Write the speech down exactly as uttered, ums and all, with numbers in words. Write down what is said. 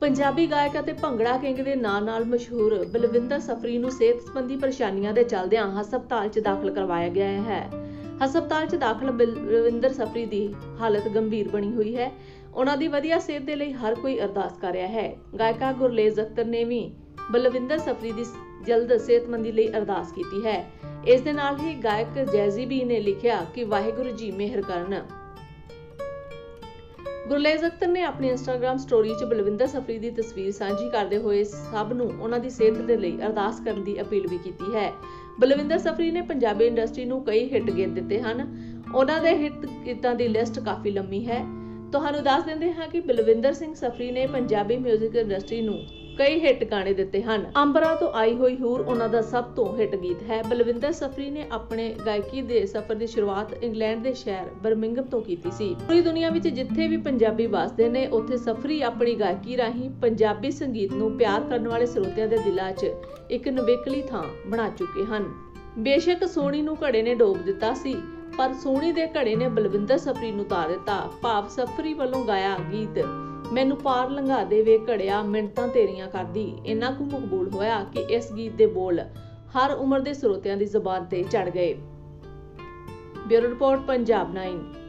ਪੰਜਾਬੀ ਗਾਇਕ ਅਤੇ ਭੰਗੜਾ ਕਿੰਗ ਦੇ ਨਾਂ ਨਾਲ ਮਸ਼ਹੂਰ ਬਲਵਿੰਦਰ ਸਫਰੀ ਨੂੰ ਸਿਹਤ ਸੰਬੰਧੀ ਪਰੇਸ਼ਾਨੀਆਂ ਦੇ ਚੱਲਦਿਆਂ ਹਸਪਤਾਲ 'ਚ ਦਾਖਲ ਕਰਵਾਇਆ ਗਿਆ ਹੈ। ਹਸਪਤਾਲ 'ਚ ਦਾਖਲ ਬਲਵਿੰਦਰ ਸਫਰੀ ਦੀ ਹਾਲਤ ਗੰਭੀਰ ਬਣੀ ਹੋਈ ਹੈ। ਉਹਨਾਂ ਦੀ ਵਧੀਆ ਸਿਹਤ ਦੇ ਲਈ ਹਰ ਕੋਈ ਅਰਦਾਸ ਕਰ ਰਿਹਾ ਹੈ। ਗਾਇਕਾ ਗੁਰਲੇਜ਼ ਅਖਤਰ ਨੇ ਵੀ ਬਲਵਿੰਦਰ ਸਫਰੀ ਦੀ ਜਲਦ ਸਿਹਤਮੰਦੀ ਲਈ ਅਰਦਾਸ ਕੀਤੀ ਹੈ। ਇਸ ਦੇ ਨਾਲ ਹੀ ਗਾਇਕ ਜੈਜ਼ੀ ਬੀ ਨੇ ਲਿਖਿਆ ਕਿ ਵਾਹਿਗੁਰੂ ਜੀ ਮਿਹਰ ਕਰਨ। ਗੁਰਲੇਜ਼ ਅਖਤਰ ਨੇ ਆਪਣੀ ਇੰਸਟਾਗ੍ਰਾਮ ਸਟੋਰੀ 'ਚ ਬਲਵਿੰਦਰ ਸਫਰੀ ਦੀ ਤਸਵੀਰ ਸਾਂਝੀ ਕਰਦੇ ਹੋਏ ਸਭ ਨੂੰ ਉਹਨਾਂ ਦੀ ਸਿਹਤ ਦੇ ਲਈ ਅਰਦਾਸ ਕਰਨ ਦੀ ਅਪੀਲ ਵੀ ਕੀਤੀ ਹੈ। ਬਲਵਿੰਦਰ ਸਫਰੀ ਨੇ ਪੰਜਾਬੀ ਇੰਡਸਟਰੀ ਨੂੰ ਕਈ ਹਿੱਟ ਗੀਤ ਦਿੱਤੇ ਹਨ। ਉਹਨਾਂ ਦੇ ਹਿੱਟ ਗੀਤਾਂ ਦੀ ਲਿਸਟ ਕਾਫੀ ਲੰਮੀ ਹੈ। ਤੁਹਾਨੂੰ ਦੱਸ ਦਿੰਦੇ ਹਾਂ ਕਿ ਬਲਵਿੰਦਰ ਸਿੰਘ ਸਫਰੀ ਨੇ ਪੰਜਾਬੀ 뮤직 ਇੰਡਸਟਰੀ ਨੂੰ ਕਈ ਹਿੱਟ ਗਾਣੇ ਦਿੱਤੇ ਹਨ। ਅੰਬਰਾਂ ਤੋਂ ਆਈ ਹੋਈ ਹੂਰ ਉਹਨਾਂ ਦਾ ਸਭ ਤੋਂ ਹਿੱਟ ਗੀਤ ਹੈ। ਬਲਵਿੰਦਰ ਸਫਰੀ ਨੇ ਆਪਣੇ ਗਾਇਕੀ ਦੇ ਸਫ਼ਰ ਦੀ ਸ਼ੁਰੂਆਤ ਇੰਗਲੈਂਡ ਦੇ ਸ਼ਹਿਰ ਬਰਮਿੰਘਮ ਤੋਂ ਕੀਤੀ ਸੀ। ਪੂਰੀ ਦੁਨੀਆ ਵਿੱਚ ਜਿੱਥੇ ਵੀ ਪੰਜਾਬੀ ਵੱਸਦੇ ਨੇ ਉੱਥੇ ਸਫਰੀ ਆਪਣੀ ਗਾਇਕੀ ਰਾਹੀਂ ਪੰਜਾਬੀ ਸੰਗੀਤ ਨੂੰ ਪਿਆਰ ਕਰਨ ਵਾਲੇ ਸਰੋਤਿਆਂ ਦੇ ਦਿਲਾਂ 'ਚ ਇੱਕ ਨਿਵੇਕਲੀ ਥਾਂ ਬਣਾ ਚੁੱਕੇ ਹਨ। ਬੇਸ਼ੱਕ ਸੋਹਣੀ ਨੂੰ ਘੜੇ ਨੇ ਡੋਬ ਦਿੱਤਾ ਸੀ, ਪਰ ਸੋਹਣੀ ਦੇ ਘੜੇ ਨੇ ਬਲਵਿੰਦਰ ਸਫਰੀ ਨੂੰ ਉਤਾਰ ਦਿੱਤਾ। ਭਾਵ ਸਫਰੀ ਵੱਲੋਂ ਗਾਇਆ ਗੀਤ ਮੈਨੂੰ ਪਾਰ ਲੰਘਾ ਦੇ ਵੇ ਘੜਿਆ ਮਿੰਟਾਂ ਤੇਰੀਆਂ ਕਰਦੀ ਇੰਨਾ ਕੁ ਮਕਬੂਲ ਹੋਇਆ ਕਿ ਇਸ ਗੀਤ ਦੇ ਬੋਲ ਹਰ ਉਮਰ ਦੇ ਸਰੋਤਿਆਂ ਦੀ ਜ਼ੁਬਾਨ ਤੇ ਚੜ ਗਏ। Bureau report Punjab ਨਾइन।